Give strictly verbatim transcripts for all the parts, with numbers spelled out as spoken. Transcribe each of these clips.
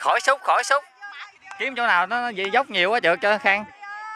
khỏi xúc khỏi xúc, kiếm chỗ nào nó gì dốc nhiều quá trượt cho Khang.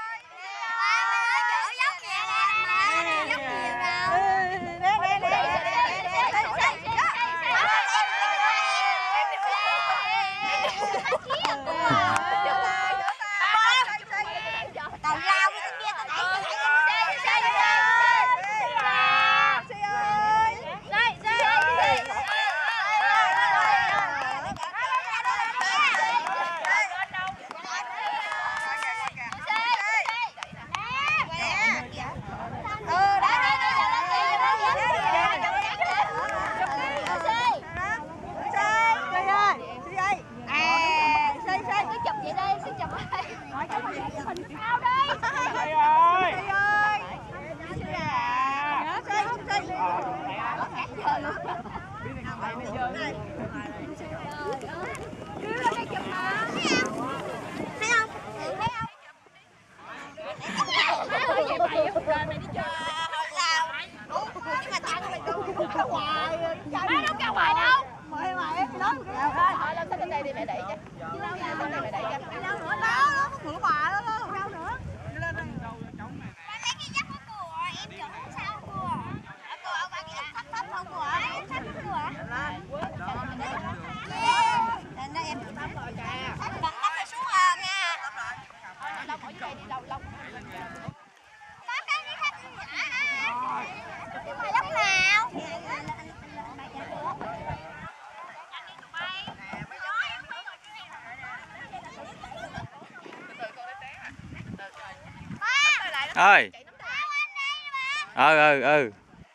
Ơi. Ừ ừ ừ.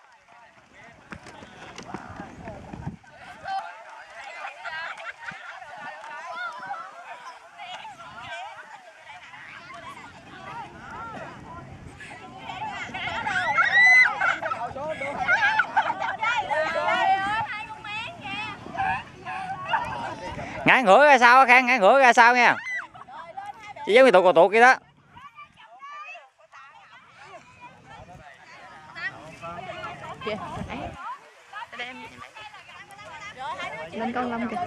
Ngã ngửa ra sao Khang, ngã ngửa ra sao nha. Chỉ giống như tụt cột tuột kia đó. Lên con Long kìa.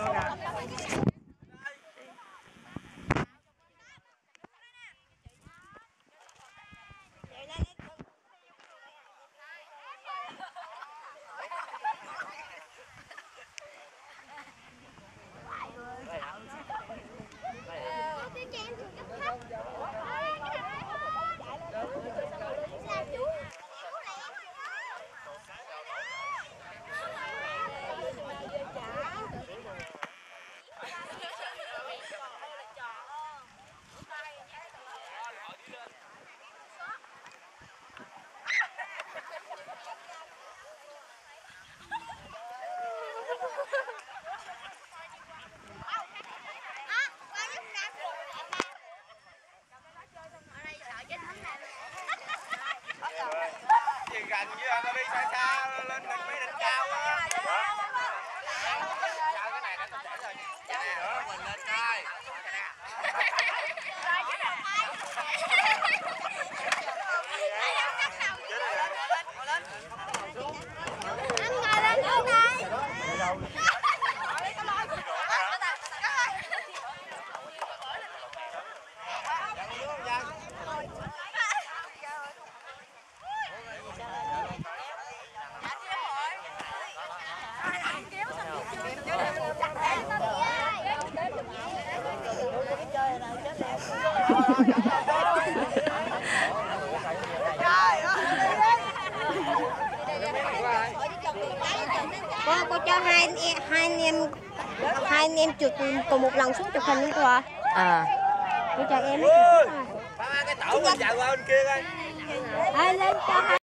Gần với anh đi xa xa lên mình mấy đỉnh cao á. Sao cái này nó chảy rồi. Cái này nữa mình lên coi. Cô, cô cho hai anh em hai anh em hai anh em chụp cùng một lần xuống chụp hình luôn cô ạ. À. Cô cho em. Ba cái tổ mình chạy qua bên kia coi. Lên cho hai